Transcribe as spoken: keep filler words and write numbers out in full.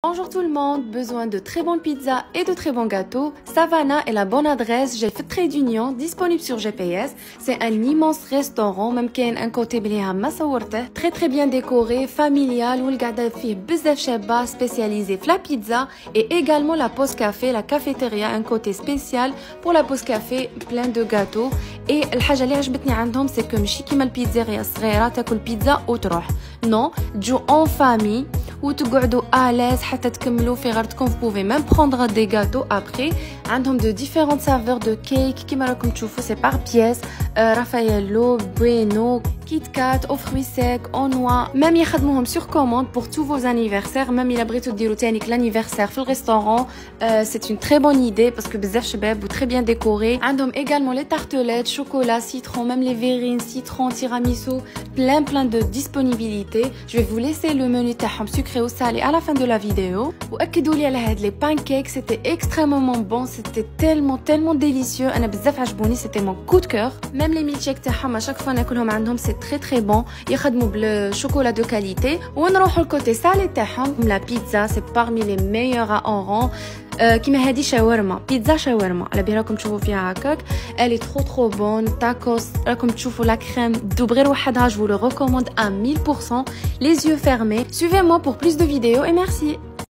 Bonjour tout le monde, besoin de très bonnes pizzas et de très bons gâteaux. Savannah est la bonne adresse, j'ai fait trait d'union, disponible sur G P S. C'est un immense restaurant, même qu'il y a un côté très très bien décoré, familial, où le gada fait bzaf cheba spécialisé la pizza et également la pause café, la cafétéria, un côté spécial pour la pause café, plein de gâteaux. Et الحاجة اللي عجبتني عندهم c'est que ماشي كيما البيتزاريا الصغيرة تاكل بيتزا وتروح. Non, تجو en famille وتقعدوا à l'aise حتى تكملوا في غرضكم. Vous pouvez même prendre des gâteaux après. عندهم de différentes saveurs de cake كيما راكم تشوفوا c'est par pièce. Raffaello, Bueno, Kit Kat, aux fruits secs, aux noix. Même يخدموهم sur commande pour tous vos anniversaires. Même il a بغيتو ديروا تاني l'anniversaire في الرestaurant. Euh, c'est une très bonne idée parce que بزاف شباب ou très bien décoré. عندهم également les tartelettes, chocolat, citron, même les verrines, citron, tiramisu, plein plein de disponibilité. Je vais vous laisser le menu تاعهم sucré ou salé à la fin de la vidéo. وأكدوا لي على هاد les pancakes, c'était extrêmement bon, c'était tellement tellement délicieux. أنا بزاف عجبوني, c'était mon coup de cœur. Même les milkshakes تاعهم à chaque fois ناكلهم عندهم c'est très très bon. يخدموا بالشوكولا de qualité. ونروحوا الكوتي سالي تاعهم. La pizza c'est parmi les meilleurs à Oran. Euh, كيما هذه شاورما بيتزا شاورما على بالي راكم تشوفوا فيها هكاك. Elle est trop trop bonne. تاكوس راكم تشوفوا لا كريم دوب غير وحدها. Je vous le recommande à mille pour cent. Les yeux fermés. Suivez-moi pour plus de vidéos et merci.